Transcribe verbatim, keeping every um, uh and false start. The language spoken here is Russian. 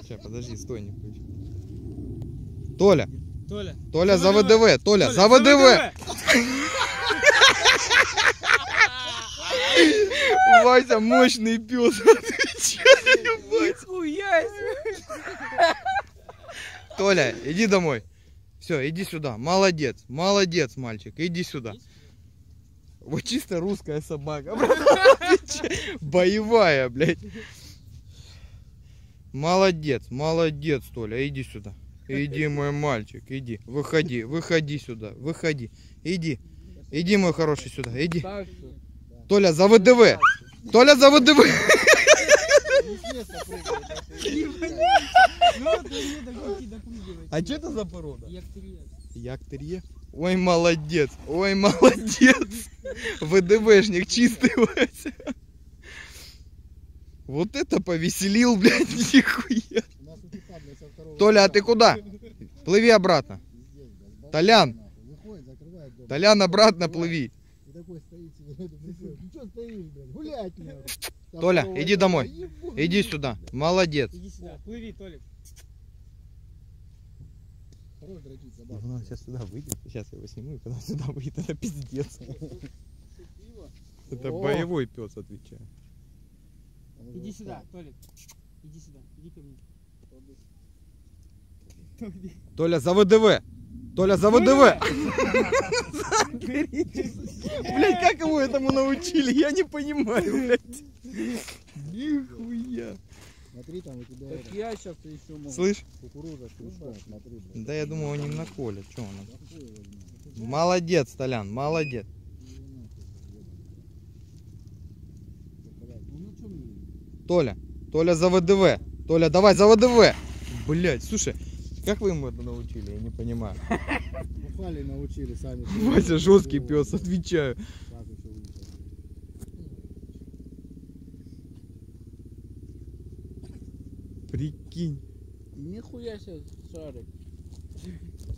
Сейчас, подожди, стой, не включи. Толя. Толя. Толя за ВДВ. Толя за ВДВ. Вася мощный пес. Толя, иди домой. Все, иди сюда. Молодец, молодец, мальчик. Иди сюда. Вот чисто русская собака. Боевая, блядь. Молодец, молодец, Толя. Иди сюда. Иди, мой мальчик, иди. Выходи, выходи сюда. Выходи. Иди. Иди, мой хороший, сюда. Иди. Толя за ВДВ. Толя за ВДВ. А что это за порода? Яктерье. Ой, молодец. Ой, молодец. ВДВшник чистый, Вася. Вот это повеселил, блядь, нихуя. Толя, а ты куда? Плыви обратно. Толян. Толян, обратно плыви. Толя, иди домой. Иди сюда. Молодец. Иди сюда. Плыви, Толик. Он сейчас сюда выйдет. Сейчас я его сниму, и когда сюда выйдет, это пиздец. Это боевой пес, отвечаю. Иди сюда, Толик. Иди сюда. Иди ко мне. Толя за ВДВ. Толя за ВДВ. Блять, как его этому научили? Я не понимаю, блядь. Нихуя. Смотри, там у тебя Так это, я сейчас еще могу. Слышь? кукуруза с крючком, смотри, блядь. Да я думаю, он не наколет. Че он? Молодец, Толян, молодец. Толя, Толя за ВДВ. Толя, давай за ВДВ. Блять, слушай, как вы ему это научили? Я не понимаю. Бухали, научили сами. Вася жесткий пес, отвечаю. Как еще выучили? Прикинь. Нихуя себе шарик.